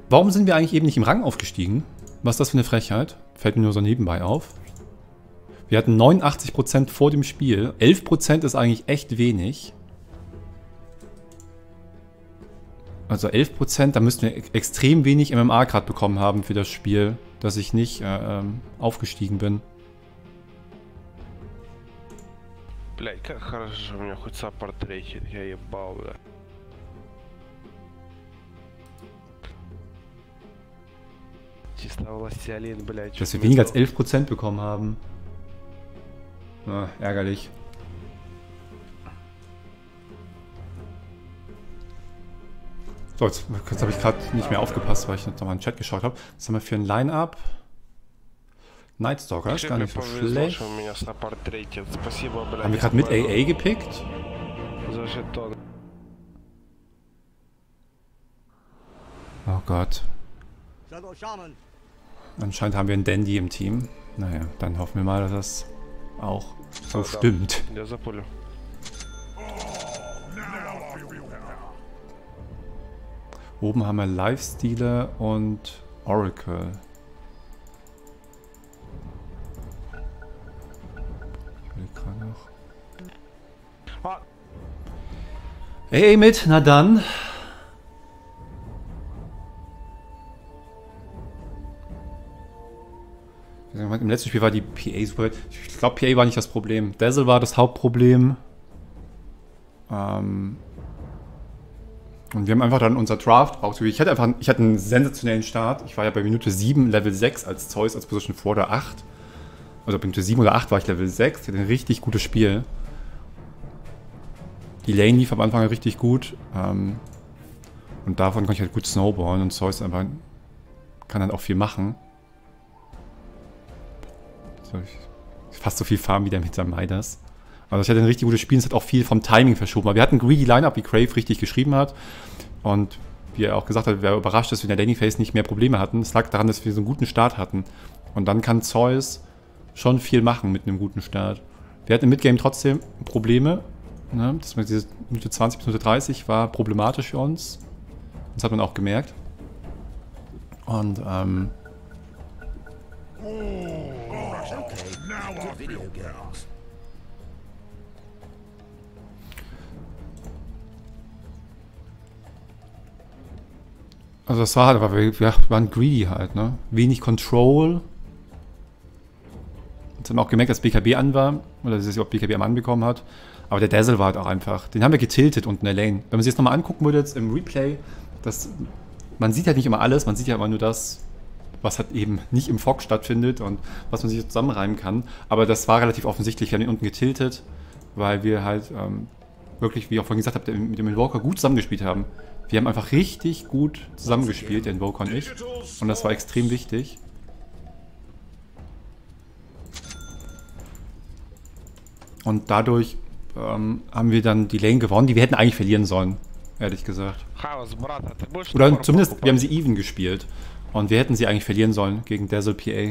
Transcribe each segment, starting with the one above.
Warum sind wir eigentlich eben nicht im Rang aufgestiegen? Was ist das für eine Frechheit? Fällt mir nur so nebenbei auf. Wir hatten 89% vor dem Spiel. 11% ist eigentlich echt wenig. Also 11%, da müssten wir extrem wenig MMA gerade bekommen haben für das Spiel, dass ich nicht aufgestiegen bin. Блядь, как хорошо, что у меня хоть саппорт третий, я ебал, бля. Чисто властелин, блядь. Dass wir weniger als 11% bekommen haben. Ah, ärgerlich. So, jetzt habe ich gerade nicht mehr aufgepasst, weil ich noch mal in den Chat geschaut habe. Was haben wir für ein Line-Up? Nightstalker ist gar nicht so schlecht. Haben wir gerade mit AA gepickt? Oh Gott. Anscheinend haben wir einen Dandy im Team. Naja, dann hoffen wir mal, dass das auch so stimmt. Oben haben wir Lifestealer und Oracle. Ey, mit, na dann. Im letzten Spiel war die PA super. Ich glaube, PA war nicht das Problem. Dazzle war das Hauptproblem. Und wir haben einfach dann unser Draft ausgewählt. Ich hatte einen sensationellen Start. Ich war ja bei Minute 7 Level 6 als Zeus, als Position 4 oder 8. Also bei Minute 7 oder 8 war ich Level 6. Ich hatte ein richtig gutes Spiel. Die Lane lief am Anfang richtig gut. Und davon konnte ich halt gut snowballen. Und Zeus einfach kann dann auch viel machen. So, fast so viel Farm wie der mit seinem Midas. Also ich hatte ein richtig gutes Spiel, es hat auch viel vom Timing verschoben. Aber wir hatten ein greedy Lineup, wie Crave richtig geschrieben hat. Und wie er auch gesagt hat, wir waren überrascht, dass wir in der Laning Phase nicht mehr Probleme hatten. Es lag daran, dass wir so einen guten Start hatten. Und dann kann Zeus schon viel machen mit einem guten Start. Wir hatten im Midgame trotzdem Probleme. Ne? Das mit diese Minute 20 bis Minute 30 war problematisch für uns. Das hat man auch gemerkt. Und also das war halt, aber wir waren greedy halt, ne? Wenig Control. Jetzt haben wir auch gemerkt, dass BKB an war. Oder dass es überhaupt BKB am anbekommen hat. Aber der Dazzle war halt auch einfach. Den haben wir getiltet unten in der Lane. Wenn man sich das nochmal angucken würde jetzt im Replay, man sieht halt nicht immer alles, man sieht ja immer nur das, was halt eben nicht im Fog stattfindet und was man sich zusammenreimen kann. Aber das war relativ offensichtlich. Wir haben den unten getiltet, weil wir halt wirklich, wie ich auch vorhin gesagt habe, mit dem Invoker gut zusammengespielt haben. Wir haben einfach richtig gut zusammengespielt, der Invoker und ich. Und das war extrem wichtig. Und dadurch haben wir dann die Lane gewonnen, die wir hätten eigentlich verlieren sollen, ehrlich gesagt. Oder zumindest, wir haben sie even gespielt. Und wir hätten sie eigentlich verlieren sollen gegen Dazzle PA.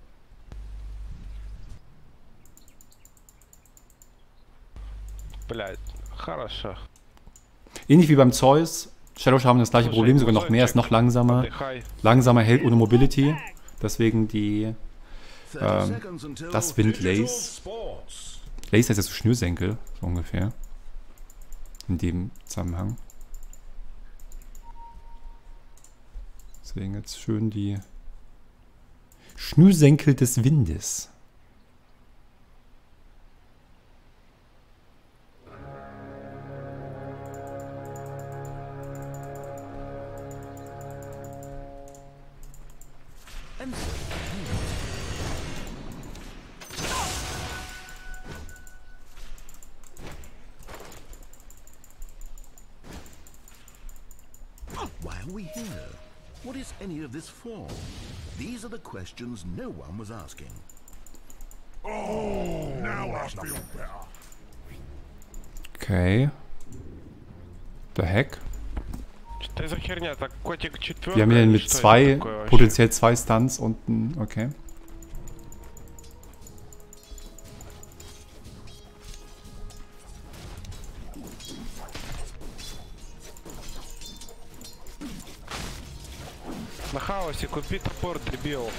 Ähnlich wie beim Zeus. Shadow haben das gleiche Problem, sogar noch mehr, ist noch langsamer. Langsamer hält ohne Mobility. Deswegen das Wind Lace. Lace heißt ja so Schnürsenkel, so ungefähr. In dem Zusammenhang. Deswegen jetzt schön die Schnürsenkel des Windes. Why are we here? What is any of this for? These are the questions no one was asking. Oh, now I feel better. Okay. The heck? Wir haben hier mit potenziell zwei Stunts unten. Okay. На хаосе купи топор, дебил.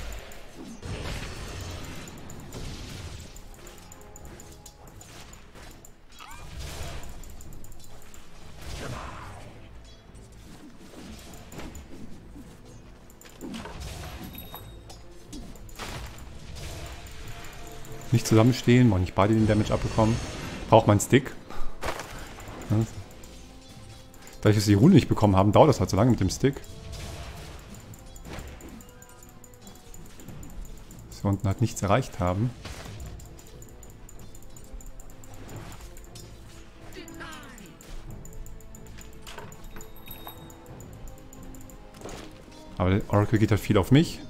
Nicht zusammenstehen, auch nicht beide den Damage abbekommen. Braucht man einen Stick. Ja. Da ich die Rune nicht bekommen haben, dauert das halt so lange mit dem Stick. Dass wir unten halt nichts erreicht haben. Aber der Oracle geht halt viel auf mich.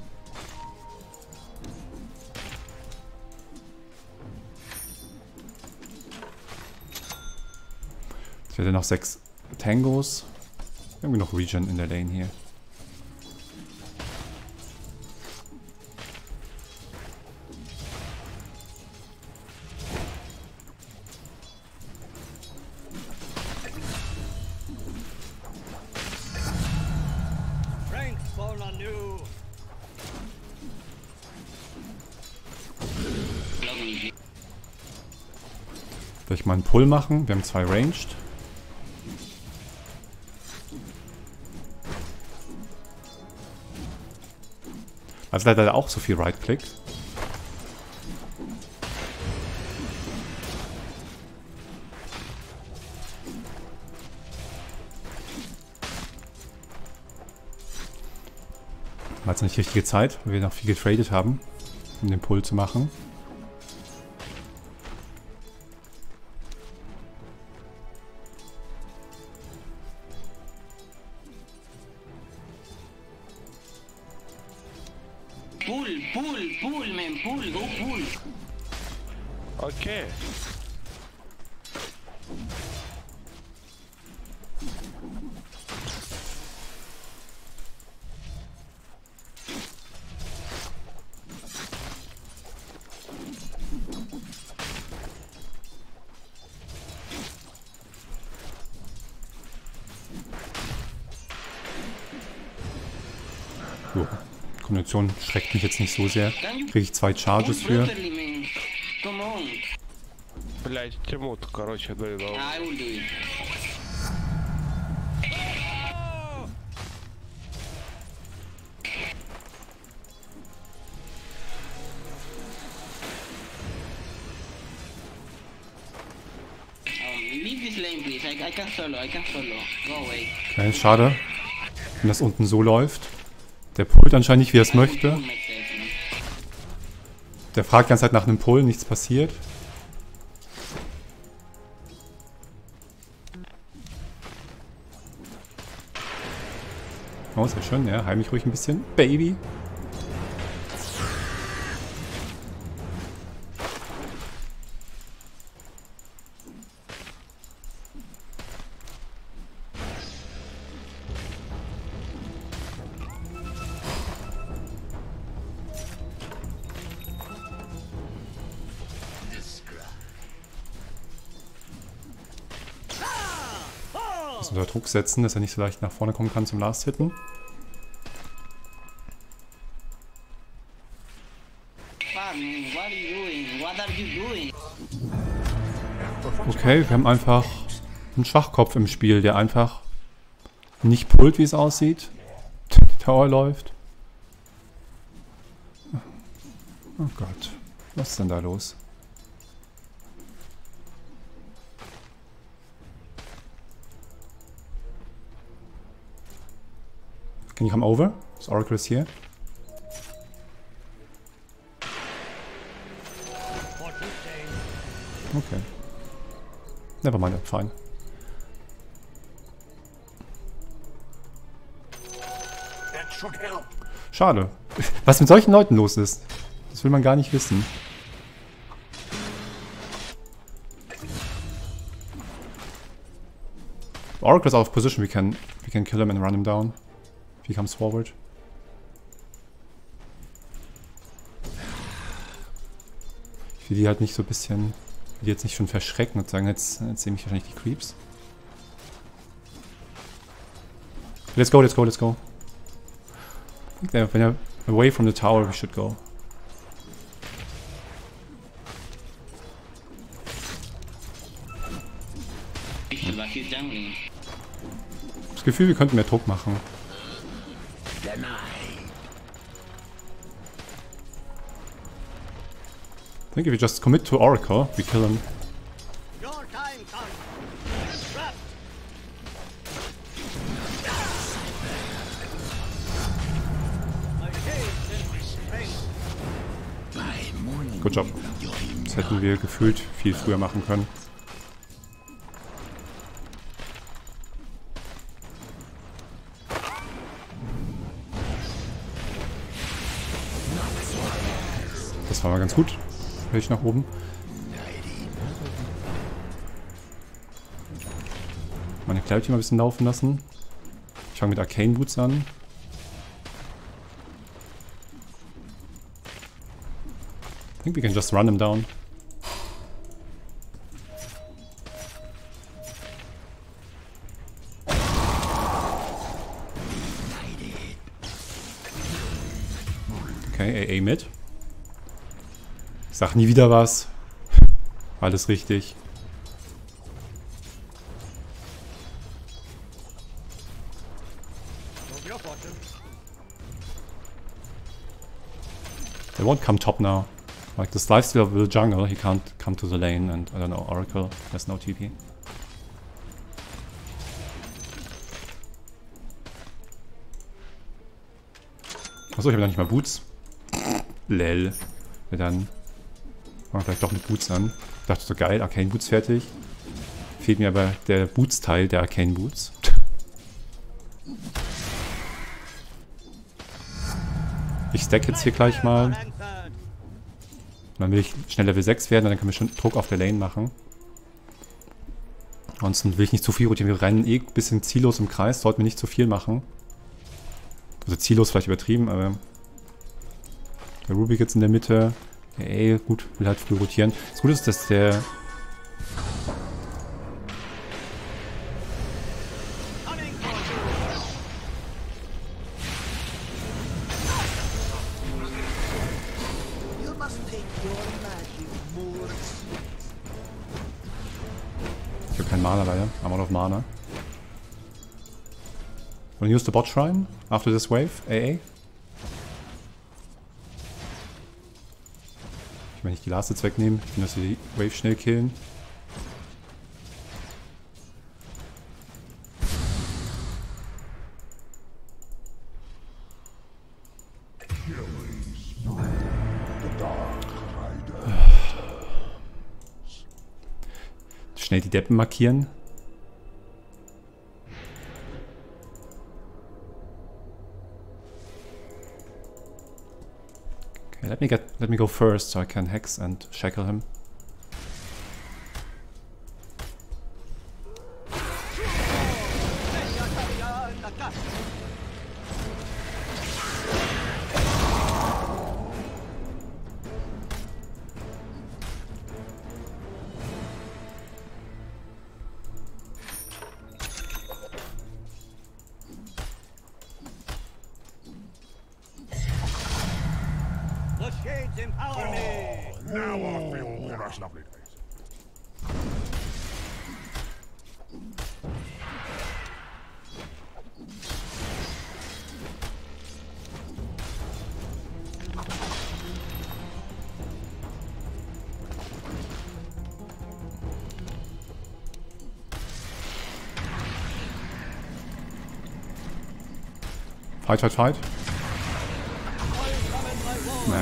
Ich werde noch 6 Tangos. Irgendwie noch Regen in der Lane hier. Soll ich mal einen Pull machen? Wir haben 2 Ranged. Also leider auch so viel Right-Click. War jetzt nicht die richtige Zeit, weil wir noch viel getradet haben, um den Pull zu machen. Pull, man, pull, go pull. Okay. So. Kombination schreckt mich jetzt nicht so sehr. Kriege ich 2 Charges für. Блять, Тимут, короче, доедал. I will do it. Leave this lane, please. I can solo. Go away. Okay, schade, wenn das unten so läuft. Der pullt anscheinend nicht, wie er es möchte. Pull myself, man. Der fragt die ganze Zeit nach einem Pull, nichts passiert. Oh, sehr schön, ja. Heim mich ruhig ein bisschen. Baby. Muss unter Druck setzen, dass er nicht so leicht nach vorne kommen kann zum Last-Hitten. Okay, wir haben einfach einen Schwachkopf im Spiel, der einfach nicht pullt, wie es aussieht. Die Tower läuft. Oh Gott, was ist denn da los? Can you come over? This Oracle is here. Okay. Never mind, fine. Schade. Was mit solchen Leuten los ist, das will man gar nicht wissen. Oracle is out of position. We can kill him and run him down if he comes forward. Ich will die halt nicht so ein bisschen, die jetzt nicht schon verschrecken und sagen, jetzt sehen mich wahrscheinlich die Creeps. Let's go, let's go, let's go. When you're away from the tower, we should go. But he's jungling. Das Gefühl, wir könnten mehr Druck machen. I think if we just commit to Oracle, we kill him. Your time comes. Trap. Good job. Das hätten wir gefühlt viel früher machen können. Das war mal ganz gut. Höre ich nach oben. Meine Clarity mal ein bisschen laufen lassen. Ich fange mit Arcane Boots an. I think we can just run him down. Okay, AA mit. Ich sag nie wieder was. Alles richtig. They won't come top now. Like this lifesteal of the jungle, he can't come to the lane, and I don't know, Oracle has no TP. Achso, ich habe ja nicht mal Boots. Lel. Ja, dann fangen wir vielleicht doch mit Boots an. Ich dachte so, geil, Arcane Boots fertig. Fehlt mir aber der Boots-Teil der Arcane Boots. Ich stack jetzt hier gleich mal. Dann will ich schnell Level 6 werden, dann können wir schon Druck auf der Lane machen. Ansonsten will ich nicht zu viel rotieren. Wir rennen eh ein bisschen ziellos im Kreis, sollten wir nicht zu viel machen. Also ziellos vielleicht übertrieben, aber der Rubik jetzt in der Mitte. Ey, gut, will halt früh rotieren. Das Gute ist, dass der... Ich habe keinen Mana leider. I'm out of Mana. Wanna use the bot shrine after this wave, AA? Ich will nicht die Last jetzt wegnehmen. Ich will, dass wir die Wave schnell killen. Schnell die Deppen markieren. Okay, let me go first so I can hex and shackle him. Fight, fight, fight. Naja.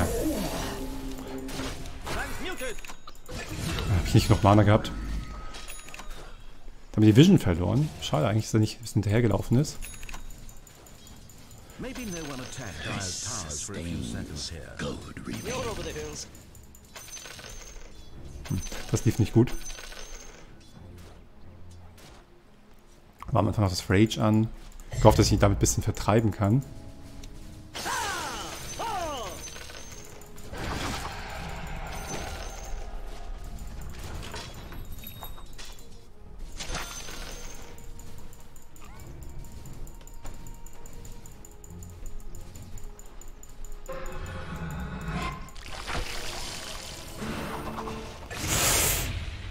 Hab ich nicht noch Mana gehabt. Da haben wir die Vision verloren. Schade eigentlich, dass er nicht bis hinterhergelaufen ist. Das lief nicht gut. War am Anfang noch das Rage an. Ich hoffe, dass ich ihn damit ein bisschen vertreiben kann.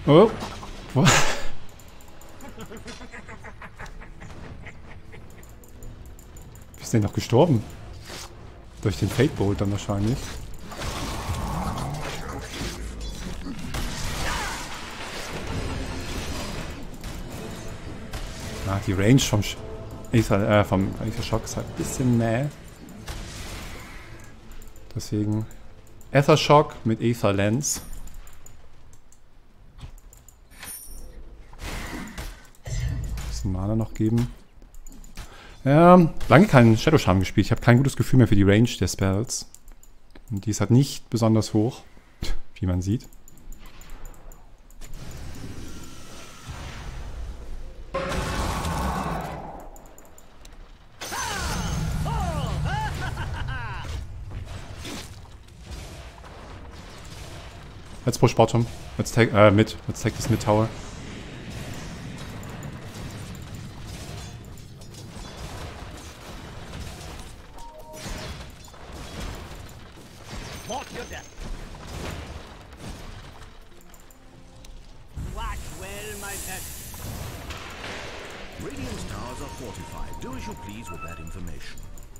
Oh. What? Wie ist denn noch gestorben? Durch den Fate Bolt dann wahrscheinlich. Ah, die Range vom Aether Shock ist halt ein bisschen mäh. Deswegen Aether Shock mit Aether Lens. Bisschen Mana noch geben. Ja, lange keinen Shadow Charm gespielt. Ich habe kein gutes Gefühl mehr für die Range der Spells. Und die ist halt nicht besonders hoch, wie man sieht. Let's push bottom. Let's take mid. Let's take this mid tower. Mark your death. Watch well, my pet. Radiant's towers are fortified. Do as you please with that information.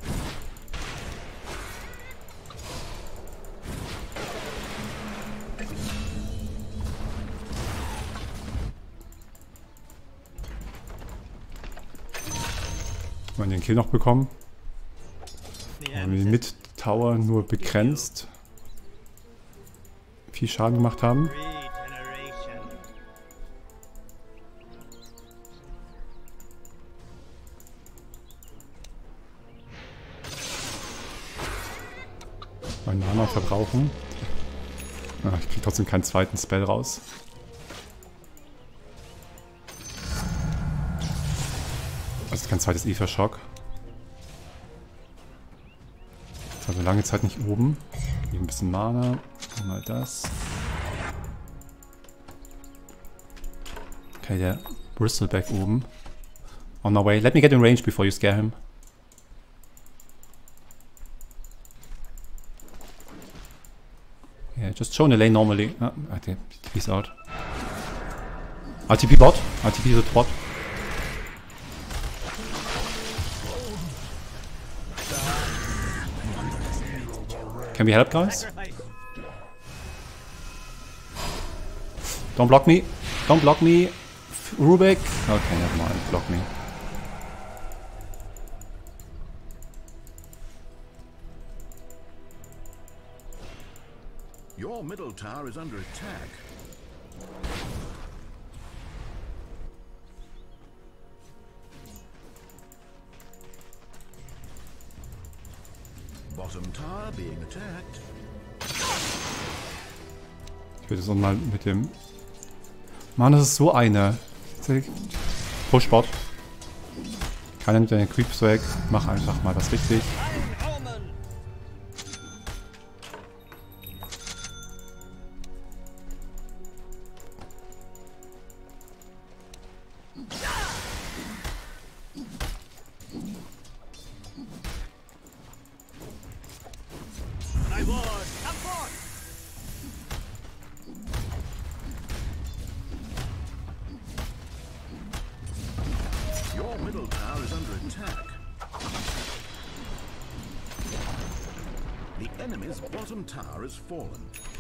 Wir den Kill noch bekommen. Haben wir den Mid-Tower nur begrenzt viel Schaden gemacht haben. Mein Mana verbrauchen. Ah, ich krieg trotzdem keinen zweiten Spell raus. Also kein zweites Aether Shock. Jetzt haben wir lange Zeit nicht oben. Hier ein bisschen Mana. Mal das. Okay, der Bristleback oben. On my way. Let me get in range before you scare him. Yeah, just show in the lane normally. Ah, okay, TP's out. RTP bot. RTP the bot. Can we help, guys? Don't block me. Don't block me. Rubik. Okay, never mind. Block me. Your middle tower is under attack. Bottom tower being attacked. Ich würde es mal mit dem... Mann, das ist so eine. Pushbot. Keiner nimmt deine Creeps weg. Mach einfach mal was richtig. Your middle tower is under attack. The enemy's bottom tower has fallen.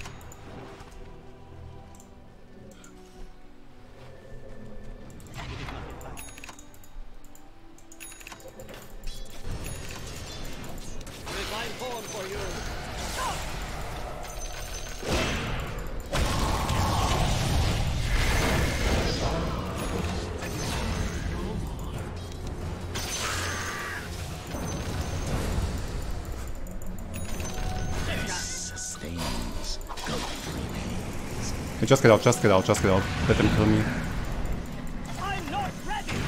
Revive horn for you. Hey, just get out, just get out, just get out. Let them kill me. I'm not ready.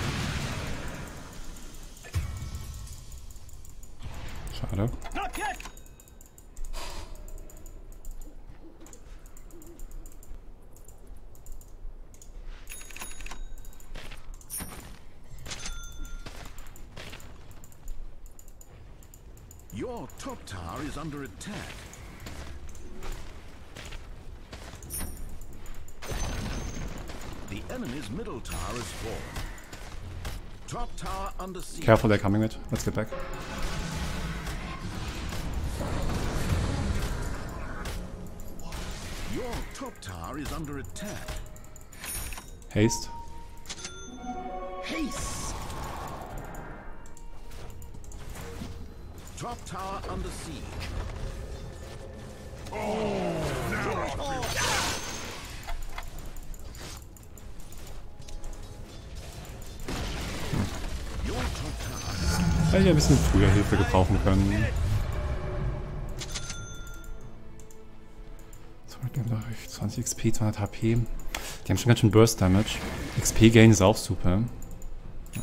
Schade. Not yet. Your top tower is under attack. The enemy's middle tower is fallen. Top tower under siege. Careful, they're coming with. Let's get back. Your top tower is under attack. Haste. Haste! Top tower under siege. Your top tower. Hätte ich ein bisschen früher Hilfe gebrauchen können. So, 20 XP, 200 HP. Die haben schon ganz schön Burst Damage. XP Gain ist auch super. Ja.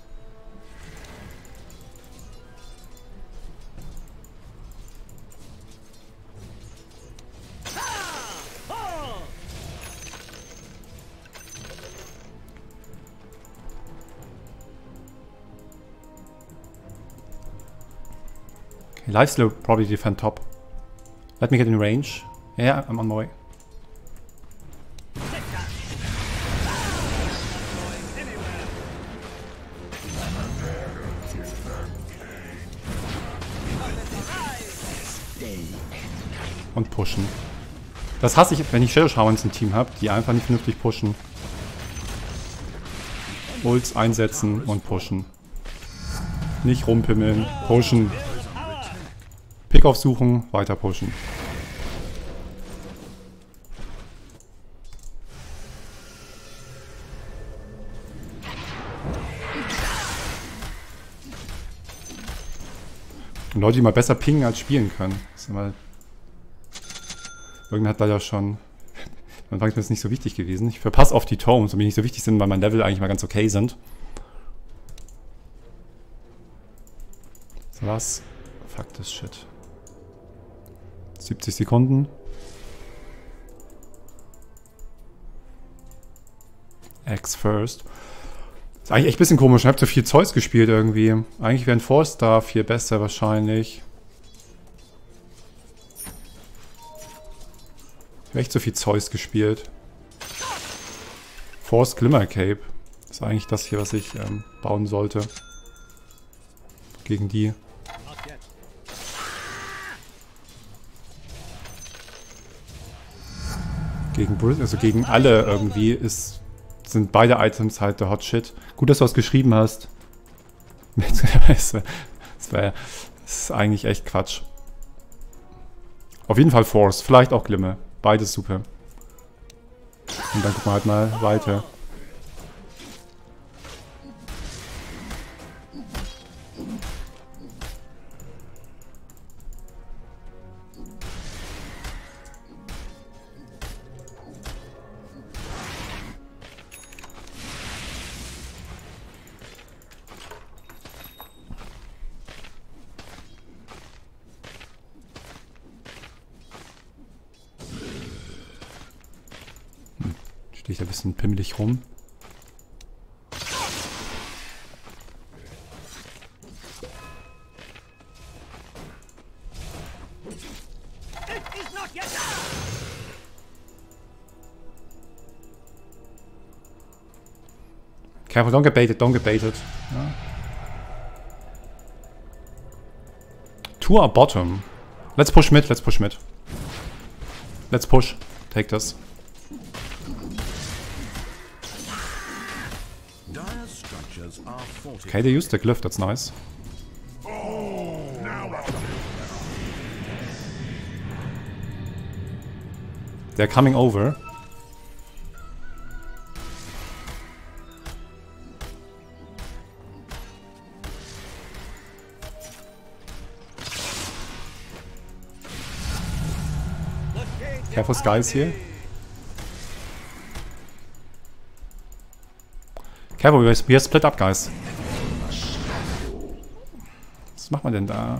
Okay, Lifesteal probably defend top. Let me get in range. Yeah, I'm on my way. Und pushen. Das hasse ich, wenn ich Shadow Showers im Team habe, die einfach nicht vernünftig pushen. Ults einsetzen und pushen. Nicht rumpimmeln, pushen. Pick-off suchen, weiter pushen. Und Leute, die mal besser pingen als spielen können. Das ist immer irgendwann hat leider schon... Am Anfang ist mir das nicht so wichtig gewesen. Ich verpasse oft die Tomes, und die nicht so wichtig sind, weil mein Level eigentlich mal ganz okay sind. So was? Fuck this shit. 70 Sekunden. X first. Ist eigentlich echt ein bisschen komisch. Ich habe zu viel Zeus gespielt irgendwie. Eigentlich wäre ein 4-Star viel besser wahrscheinlich. Ich habe echt zu viel Zeus gespielt. Force Glimmer Cape. Das ist eigentlich das hier, was ich bauen sollte. Gegen die. Gegen Bruce, also gegen alle irgendwie sind beide Items halt der Hot Shit. Gut, dass du was geschrieben hast. Das ist eigentlich echt Quatsch. Auf jeden Fall Force, vielleicht auch Glimmer. Beides super. Und dann gucken wir halt mal weiter. Stehe ich da ein bisschen pimmelig rum. Careful, don't get baited, don't get baited. Ja. Two are bottom. Let's push mid, let's push mid. Let's push. Take this. Okay, they used the glyph, that's nice. They're coming over. Careful, Skies here. Careful, we are split up, guys. Was macht man denn da?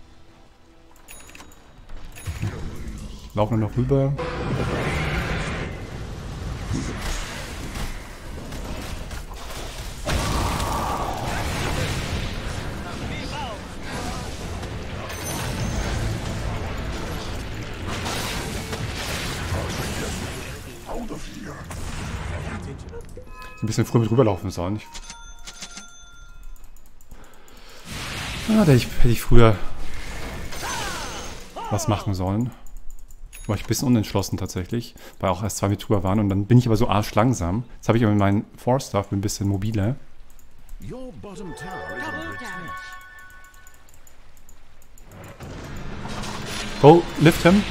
Laufen wir noch rüber. ein bisschen früher mit rüberlaufen sollen. Da hätte ich früher was machen sollen. War ich ein bisschen unentschlossen tatsächlich, weil auch erst 2 mit drüber waren und dann bin ich aber so arschlangsam. Jetzt habe ich aber meinen Force-Stuff, bin ein bisschen mobiler. Your bottom tower is under attack. Go, lift him.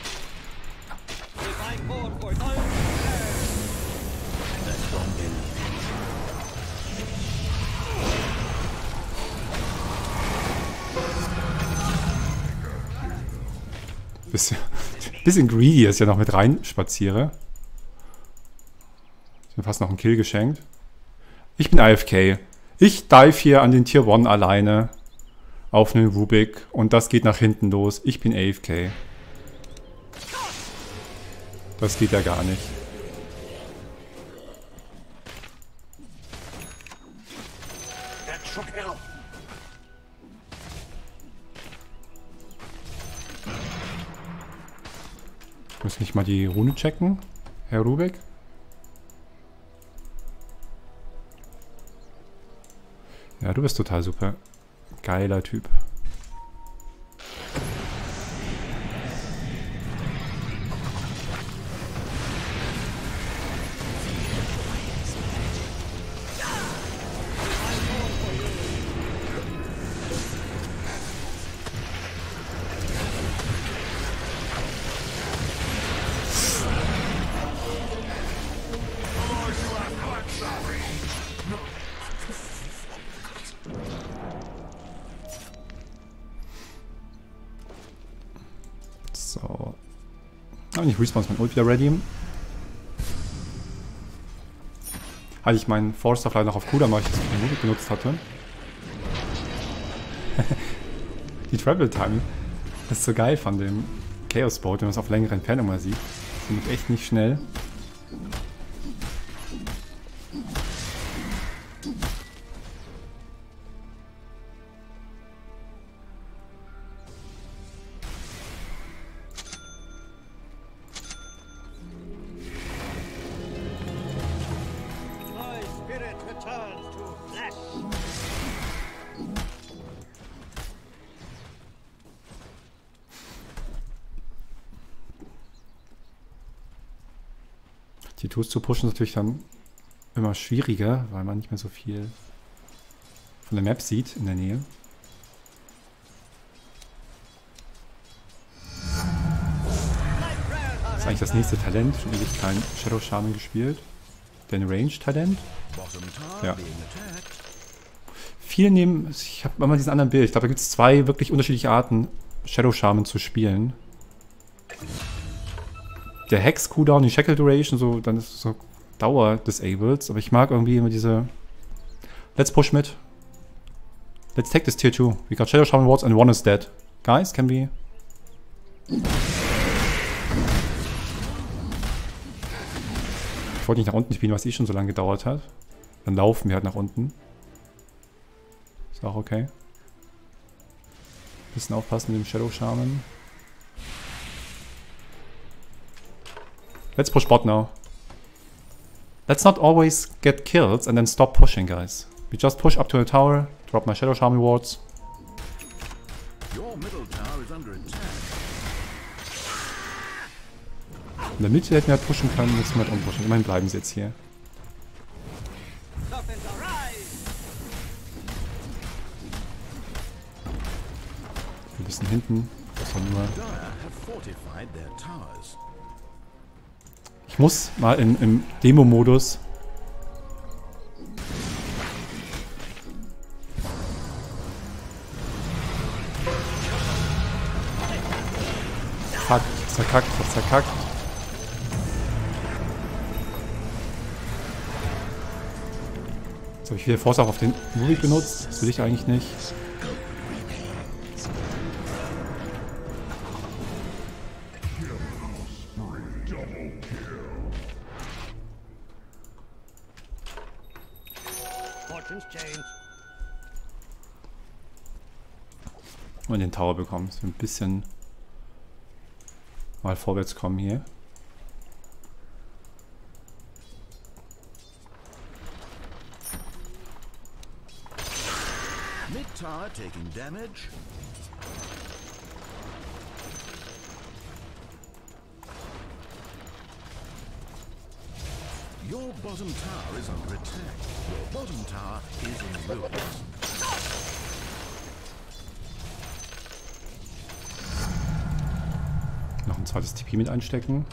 If I fought for you, Bisschen greedy, dass ich ja noch mit rein spaziere. Ich mir fast noch einen Kill geschenkt. Ich bin AFK. Ich dive hier an den Tier 1 alleine auf einen Rubik und das geht nach hinten los. Ich bin AFK. Das geht ja gar nicht. Ich muss nicht mal die Rune checken, Herr Rubik. Ja, du bist total super. Geiler Typ. So. Und ich respawn mein Ult wieder ready. Hatte ich meinen Force leider noch auf Cooldown, weil ich das für den benutzt hatte. Die Travel Time ist so geil von dem Chaos Boat, wenn man es auf längere Entfernung mal sieht. Finde ich echt nicht schnell. my spirit returns to flesh. Die Tools zu pushen ist natürlich dann immer schwieriger, weil man nicht mehr so viel von der Map sieht in der Nähe. Das ist eigentlich das nächste Talent. Schon ewig kein Shadow Shaman gespielt. Den Range-Talent. Bottom tower Ja. being attacked. Viele nehmen, ich habe immer diesen anderen Bild. Ich glaube, da gibt es 2 wirklich unterschiedliche Arten, Shadow Shaman zu spielen. Der Hex Cooldown, die Shackle Duration, so, dann ist es so Dauer disabled. Aber ich mag irgendwie immer diese. Let's push mid. Let's take this tier 2. We got Shadow Shaman wards and one is dead. Guys, can we. Ich wollte nicht nach unten spielen, was schon so lange gedauert hat. Dann laufen wir halt nach unten. Ist auch okay. Bisschen aufpassen mit dem Shadow Shaman. Let's push bot now. Let's not always get kills and then stop pushing, guys. We just push up to the tower, drop my Shadow Shaman wards. Your middle tower is under attack. In der Mitte hätten wir halt pushen können, müssen wir halt umpushen. Immerhin bleiben sie jetzt hier. Serpent arise! Ein bisschen hinten. Das war nur. Dire have fortified their towers. Ich muss mal im Demo-Modus. Fuck, ich hab's verkackt, ich hab's verkackt. Jetzt habe ich wieder Force auf den Rubik benutzt. Das will ich eigentlich nicht. Fortunes change. Und den Tower bekommen. Dass wir ein bisschen mal vorwärts kommen hier. taking damage. Your bottom tower is under attack. Your bottom tower is in ruins. Noch ein zweites TP mit einstecken.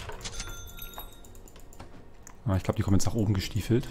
Ah, ich glaube, die kommen jetzt nach oben gestiefelt.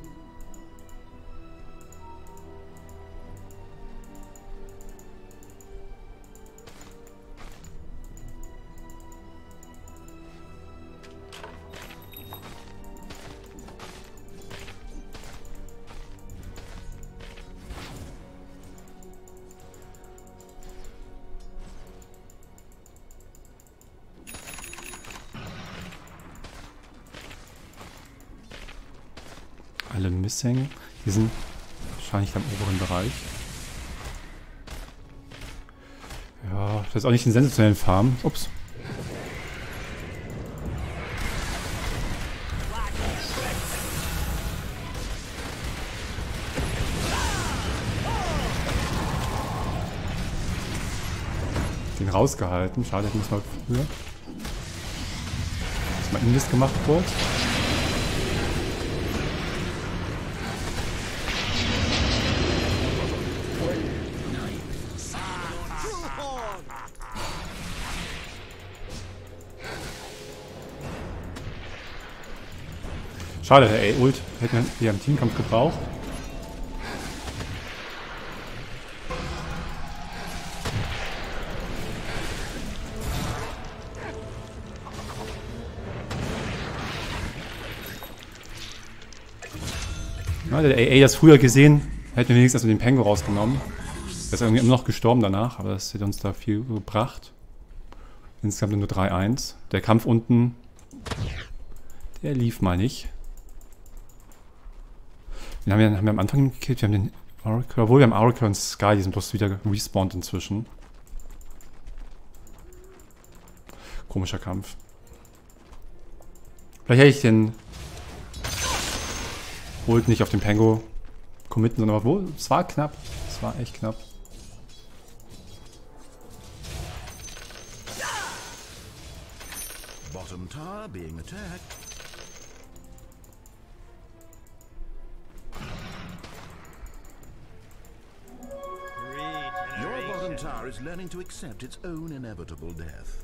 Alle missing. Die sind wahrscheinlich am oberen Bereich. Ja, das ist auch nicht ein sensationellen Farm. Ups. Den rausgehalten. Schade, hätte ich mal früher. Dass mal Invis gemacht wurde. Schade, der Ult hätten wir im Teamkampf gebraucht. Ja, der AA das früher gesehen, hätten wir wenigstens den Pengo rausgenommen. Der ist irgendwie immer noch gestorben danach, aber das hätte uns da viel gebracht. Insgesamt nur 3-1. Der Kampf unten, der lief mal nicht. Den haben wir am Anfang gekillt. Wir haben den Oracle, obwohl wir haben Oracle und Sky, die sind bloß wieder respawned inzwischen. Komischer Kampf. Vielleicht hätte ich den Ult nicht auf den Pengo committen, sondern obwohl, es war knapp. Es war echt knapp. Bottom tower being attacked. Your bottom tower is learning to accept its own inevitable death.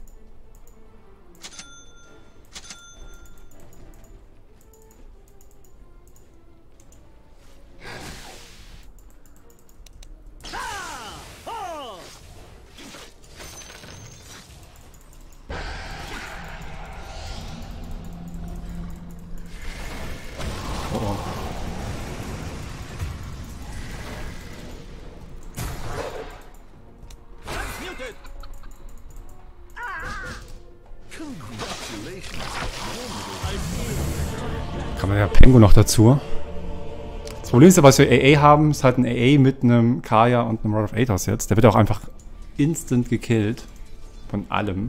Kann man ja Pengo noch dazu. Das Problem ist ja, was wir AA haben, ist halt ein AA mit einem Kaya und einem Rod of Aethos jetzt. Der wird auch einfach instant gekillt. Von allem.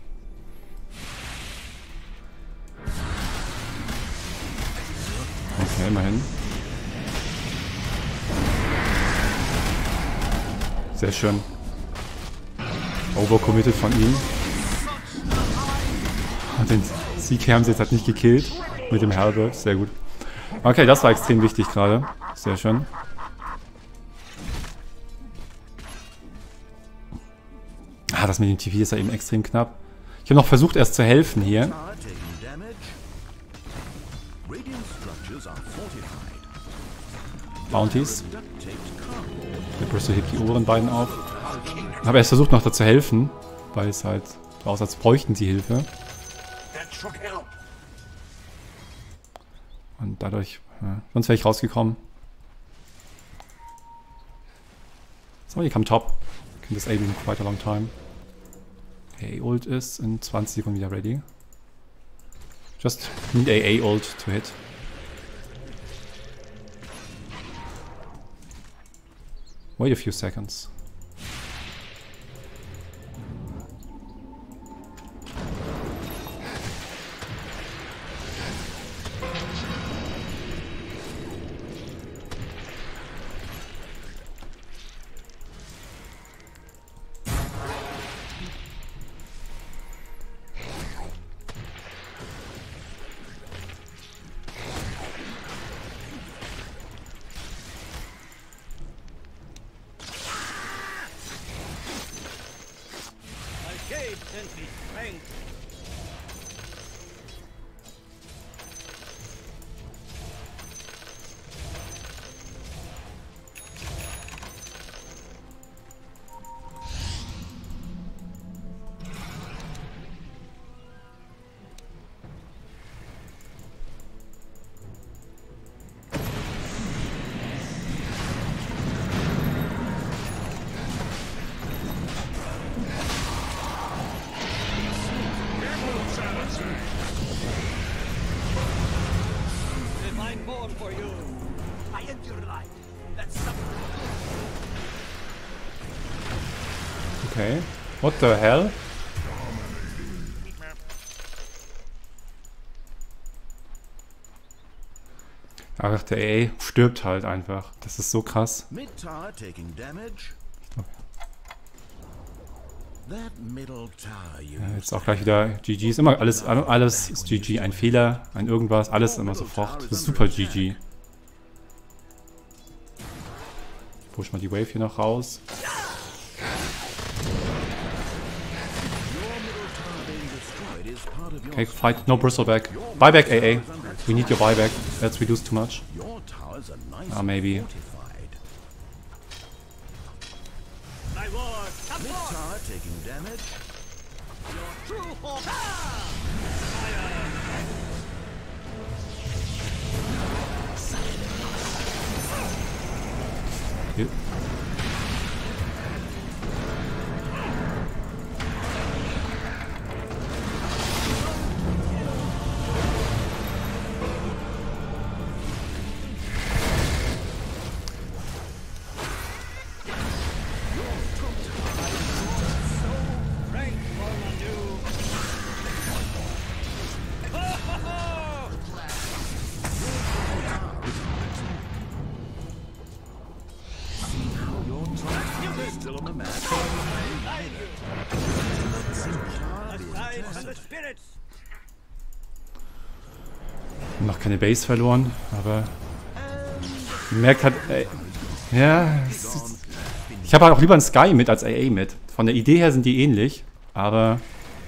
Okay, immerhin. Sehr schön. Overcommitted von ihm. Und den Sieg haben sie jetzt halt nicht gekillt. Mit dem Halbert. Sehr gut. Okay, das war extrem wichtig gerade. Sehr schön. Ah, das mit dem TV ist ja eben extrem knapp. Ich habe noch versucht, erst zu helfen hier. Bounties. Der Bristol hebt die oberen beiden auf. Ich habe erst versucht, noch da zu helfen, weil es halt so aussah, als bräuchten sie Hilfe. Und dadurch, ja, sonst wäre ich rausgekommen. So, hier kam Top. Can this aid in quite a long time. AA ult ist in 20 Sekunden wieder ready. Just need AA ult to hit. Wait a few seconds. Simply strength. Divine born for you. I end your life. That's something. Okay. What the hell? Ach, der AA stirbt halt einfach. Das ist so krass. Mid tower taking damage. That middle tower you Ja, jetzt auch gleich wieder GG. Ist immer alles ist GG. Ein Fehler, ein irgendwas, alles immer sofort. Das ist super GG. Push mal die Wave hier noch raus. Okay, fight. No bristleback. Buyback AA. We need your buyback. Let's reduce too much. Your towers are nice Ah, maybe. fortified. My ward. Come Mid forth. tower taking damage. True force. Hier. Strength for Mandu. Still on the map. Aside from the spirits. Noch keine Base verloren, aber man merkt halt, ja, ich habe halt auch lieber einen Sky mit als AA mit. Von der Idee her sind die ähnlich, aber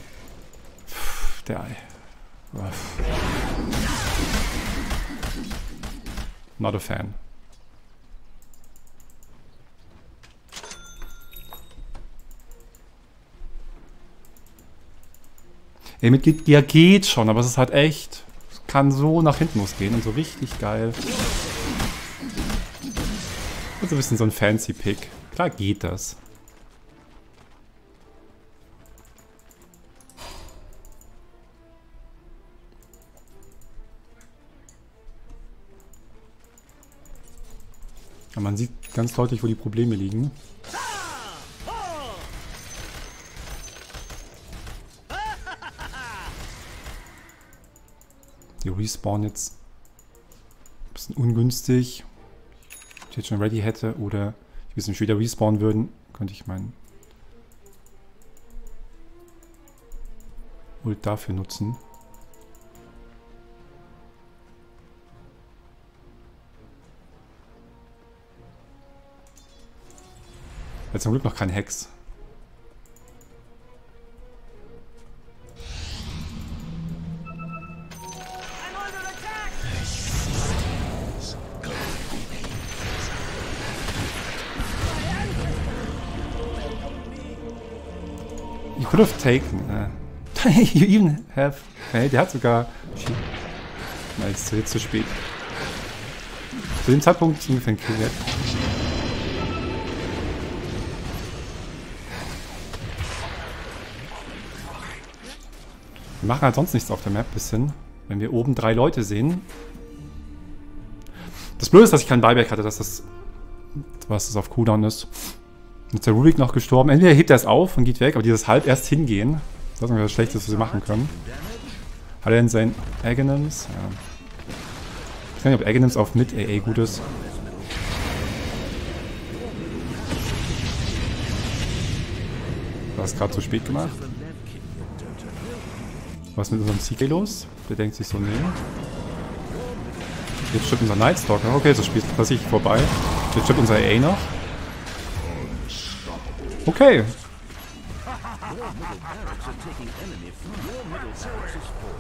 der not a fan. Ey, mit geht schon, aber es ist halt echt, es kann so nach hinten losgehen und so richtig geil. Und so ein bisschen so ein fancy Pick. Klar geht das. Ja, man sieht ganz deutlich, wo die Probleme liegen. Die Respawn jetzt ein bisschen ungünstig. Wenn ich jetzt schon ready hätte oder ich ein bisschen später respawnen würden, könnte ich meinen Ult dafür nutzen. Jetzt zum Glück noch kein Hex. You could have taken. You even have. Hey, der hat sogar. Nein, ist jetzt zu spät. Zu dem Zeitpunkt ist ungefähr ein Kill wert. Wir machen halt sonst nichts auf der Map bisschen. Wenn wir oben 3 Leute sehen. Das Blöde ist, dass ich keinen Buyback hatte, dass das. Was das auf Cooldown ist. Jetzt ist der Rubik noch gestorben. Entweder hebt er es auf und geht weg, aber dieses halb erst hingehen. Das ist das Schlechteste, was wir machen können. Hat er denn sein Aghanims? Ja. Ich weiß nicht, ob Aghanims auf mit AA gut ist. Du hast gerade zu spät gemacht. Was ist mit unserem CK los? Der denkt sich so, nee. Jetzt stirbt unser Nightstalker. Okay, das Spiel ist tatsächlich vorbei. Jetzt stirbt unser AA noch. Okay. Your middle barracks are taking enemy food. Your middle barracks is full.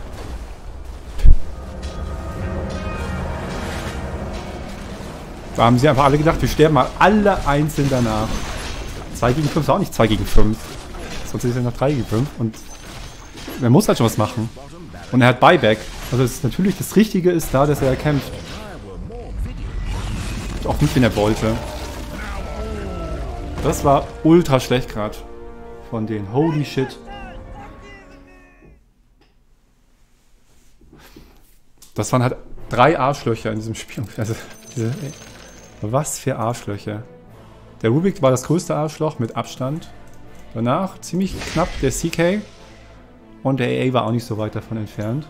Da haben sie einfach alle gedacht, wir sterben mal alle einzeln danach. 2 gegen 5 ist auch nicht 2 gegen 5. Sonst ist es ja noch 3 gegen 5. Und er muss halt schon was machen. Und er hat Buyback. Also es ist natürlich das Richtige ist da, dass er kämpft. Auch nicht, wenn er wollte. Das war ultra schlecht gerade. Von denen. Holy shit. Das waren halt 3 Arschlöcher in diesem Spiel. Also, was für Arschlöcher. Der Rubik war das größte Arschloch mit Abstand. Danach ziemlich knapp der CK. Und der AA war auch nicht so weit davon entfernt.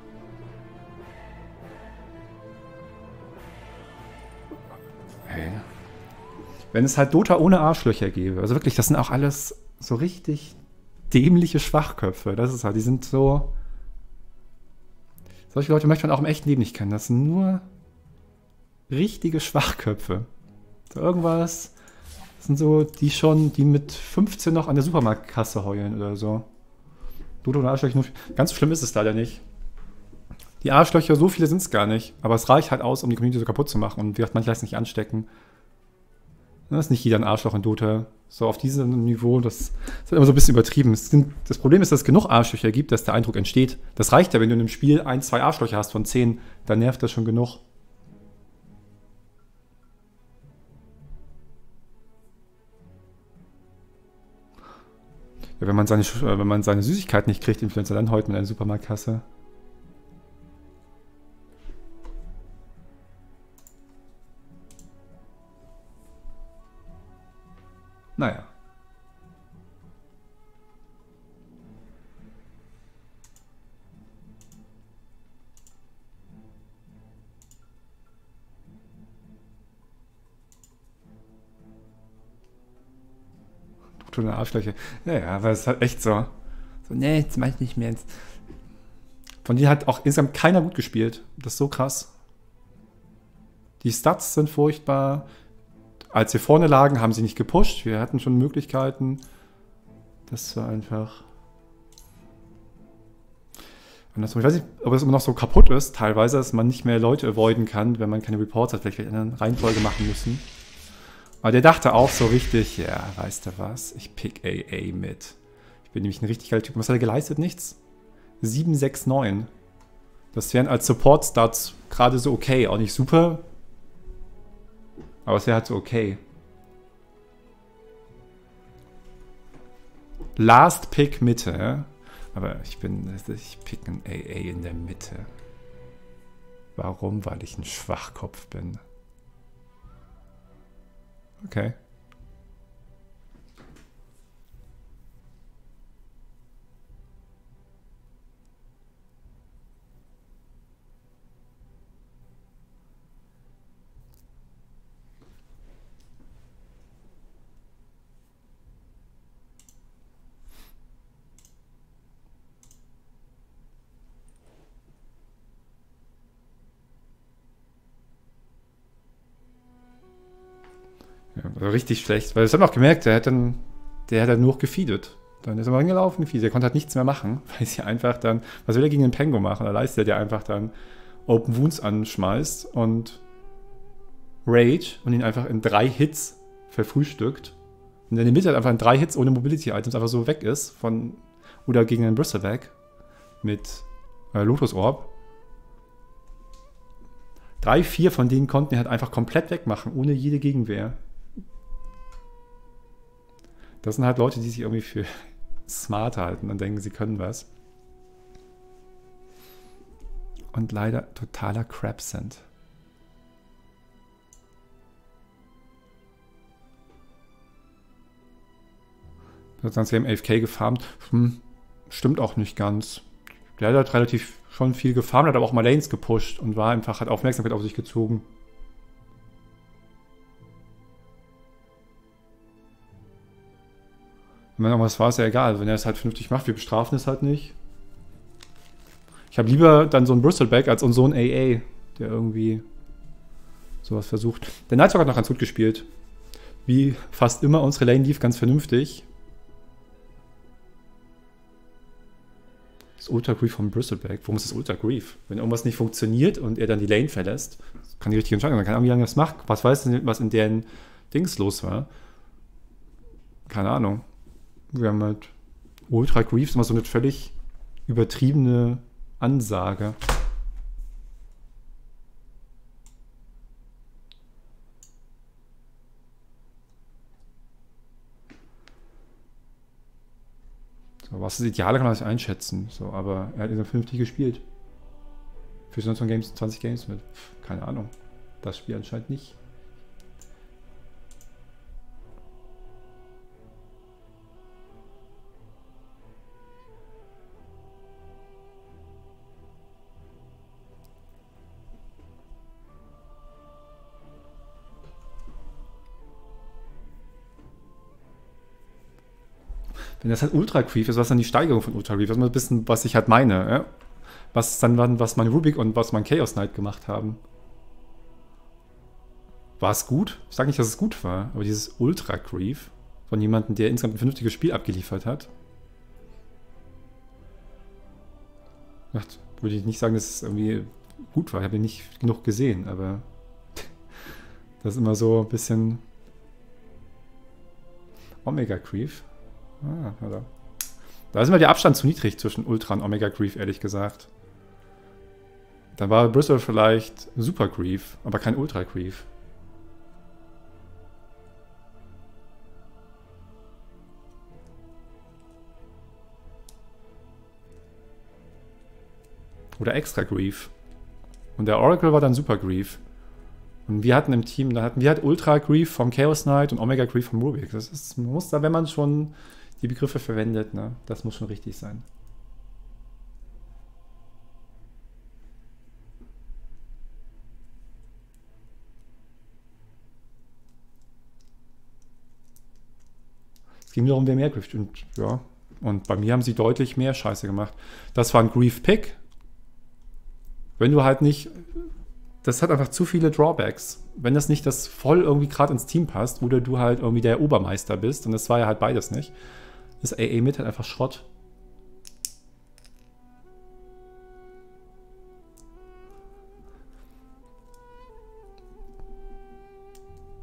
Hey. Wenn es halt Dota ohne Arschlöcher gäbe. Also wirklich, das sind auch alles so richtig dämliche Schwachköpfe. Das ist halt, die sind so... Solche Leute möchte man auch im echten Leben nicht kennen. Das sind nur richtige Schwachköpfe. So irgendwas... Das sind so die mit 15 noch an der Supermarktkasse heulen oder so. Dota und Arschlöcher, ganz so schlimm ist es leider nicht. Die Arschlöcher, so viele sind es gar nicht. Aber es reicht halt aus, um die Community so kaputt zu machen. Und wie gesagt, manche lassen sich nicht anstecken. Das ist nicht jeder ein Arschloch in Dota. So auf diesem Niveau, das ist halt immer so ein bisschen übertrieben. Das Problem ist, dass es genug Arschlöcher gibt, dass der Eindruck entsteht. Das reicht ja, wenn du in einem Spiel 1, 2 Arschlöcher hast von 10, dann nervt das schon genug. Ja, wenn man seine Süßigkeit nicht kriegt, Influencer dann heute mit einer Supermarktkasse. Naja. Du eine Arschlöcher. Naja, aber es ist halt echt so. So, nee, jetzt mach ich nicht mehr. Von denen hat auch insgesamt keiner gut gespielt. Das ist so krass. Die Stats sind furchtbar. Als wir vorne lagen, haben sie nicht gepusht. Wir hatten schon Möglichkeiten. Das war einfach... Und das, ich weiß nicht, ob es immer noch so kaputt ist, teilweise, dass man nicht mehr Leute avoiden kann, wenn man keine Reports hat. Vielleicht in einer Reihenfolge machen müssen. Aber der dachte auch so richtig, ja, weißt du was, ich pick AA mit. Ich bin nämlich ein richtig geiler Typ. Was hat er geleistet? Nichts. 769. Das wären als Support-Stats gerade so okay. Auch nicht super. Aber es wäre halt so okay. Last Pick Mitte. Ja? Aber ich pick ein AA in der Mitte. Warum? Weil ich ein Schwachkopf bin. Okay. Ja, richtig schlecht, weil das haben wir auch gemerkt, der hat dann nur gefeedet. Dann ist er mal hingelaufen, gefeedet. Der konnte halt nichts mehr machen, weil sie einfach dann, was will er gegen den Pengo machen? Da leistet er einfach dann Open Wounds anschmeißt und Rage und ihn einfach in 3 Hits verfrühstückt. Und in der Mitte halt einfach in 3 Hits ohne Mobility-Items einfach so weg ist von, oder gegen einen Bristleback mit Lotus Orb. 3, 4 von denen konnten ihn halt einfach komplett wegmachen, ohne jede Gegenwehr. Das sind halt Leute, die sich irgendwie für smart halten und denken, sie können was. Und leider totaler Crap sind. Sie haben AFK gefarmt. Stimmt auch nicht ganz. Der hat halt relativ schon viel gefarmt, hat aber auch mal Lanes gepusht und war einfach, hat Aufmerksamkeit auf sich gezogen. Wenn irgendwas war, ist ja egal. Wenn er es halt vernünftig macht, wir bestrafen es halt nicht. Ich habe lieber dann so einen Bristleback als so einen AA, der irgendwie sowas versucht. Der Nightstalker hat noch ganz gut gespielt. Wie fast immer, unsere Lane lief ganz vernünftig. Das Ultra Grief von Bristleback. Warum ist das Ultra Grief? Wenn irgendwas nicht funktioniert und er dann die Lane verlässt, kann die richtige Entscheidung sein. Keine Ahnung, wie lange das macht. Was weiß denn, was in deren Dings los war? Keine Ahnung. Wir haben halt Ultra Grief, immer so eine völlig übertriebene Ansage. So, was das Ideale kann man nicht einschätzen. So, aber er hat immer vernünftig gespielt. Für 19 Games, 20 Games mit. Keine Ahnung. Das Spiel anscheinend nicht. Wenn das halt Ultra Grief ist, was dann die Steigerung von Ultra Grief ist, ein bisschen, was ich halt meine, ja? Was mein Rubik und was mein Chaos Knight gemacht haben. War es gut? Ich sage nicht, dass es gut war, aber dieses Ultra Grief von jemandem, der insgesamt ein vernünftiges Spiel abgeliefert hat, würde ich nicht sagen, dass es irgendwie gut war. Ich habe ihn nicht genug gesehen, aber das ist immer so ein bisschen Omega Grief. Da ist immer der Abstand zu niedrig zwischen Ultra und Omega Grief, ehrlich gesagt. Dann war Bristol vielleicht Super Grief, aber kein Ultra Grief. Oder Extra Grief. Und der Oracle war dann Super Grief. Und wir hatten im Team, da hatten wir halt Ultra Grief vom Chaos Knight und Omega Grief vom Rubik. Das ist, man muss da, wenn man schon die Begriffe verwendet, ne? Das muss schon richtig sein. Es ging darum, wer mehr grieft. Und ja, und bei mir haben sie deutlich mehr Scheiße gemacht. Das war ein Grief-Pick. Wenn du halt nicht... Das hat einfach zu viele Drawbacks. Wenn das nicht das voll irgendwie gerade ins Team passt oder du halt irgendwie der Obermeister bist, und das war ja halt beides nicht, ist AA mit halt einfach Schrott.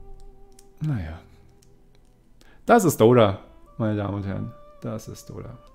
Naja. Das ist Dota, meine Damen und Herren. Das ist Dota.